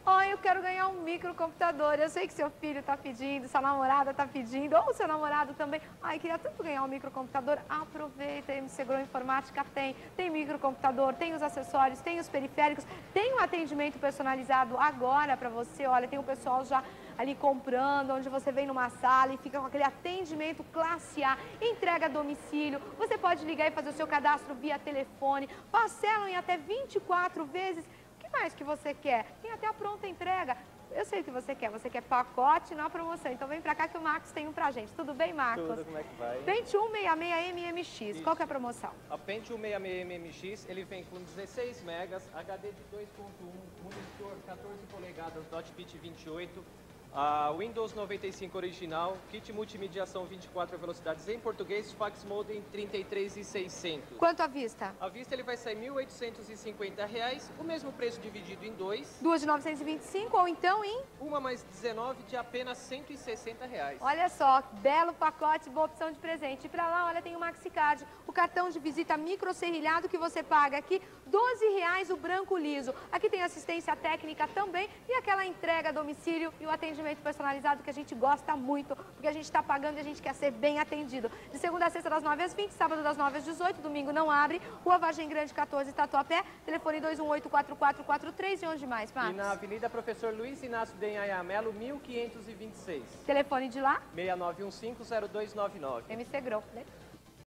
Ai, eu quero ganhar um microcomputador. Eu sei que seu filho está pedindo, sua namorada está pedindo, ou seu namorado também. Ai, queria tanto ganhar um microcomputador. Aproveita, MC Grow Informática tem microcomputador, tem os acessórios, tem os periféricos, tem um atendimento personalizado agora para você. Olha, tem o pessoal já ali comprando, onde você vem numa sala e fica com aquele atendimento classe A, entrega a domicílio. Você pode ligar e fazer o seu cadastro via telefone, parcelam em até 24 vezes. O que mais que você quer? Tem até a pronta entrega. Eu sei o que você quer pacote na promoção. Então vem pra cá que o Marcos tem um pra gente. Tudo bem, Marcos? Tudo, como é que vai? Pentium 66 MMX, Isso. qual que é a promoção? A Pentium 66 MMX, ele vem com 16 megas, HD de 2.1, monitor 14 polegadas, Dotbit 28, a Windows 95 original, kit multimediação 24 velocidades em português, fax modem 33.600. Quanto à vista? À vista ele vai sair R$ 1.850, o mesmo preço dividido em dois. Duas de 925 ou então em... Uma mais 19 de apenas R$ 160. Olha só, belo pacote, boa opção de presente. E pra lá, olha, tem o MaxiCard, o cartão de visita microserrilhado que você paga aqui, R$12 o branco liso. Aqui tem assistência técnica também e aquela entrega a domicílio e o atendimento personalizado que a gente gosta muito, porque a gente está pagando e a gente quer ser bem atendido. De segunda a sexta, das 9 às 20, sábado das 9 às 18, domingo não abre. Rua Vargem Grande 14, Tatuapé, telefone 218-4443 e onde mais, Marcos? E na Avenida Professor Luiz Inácio de Anhanha 1526. Telefone de lá? 6915-0299. MC Grow, né?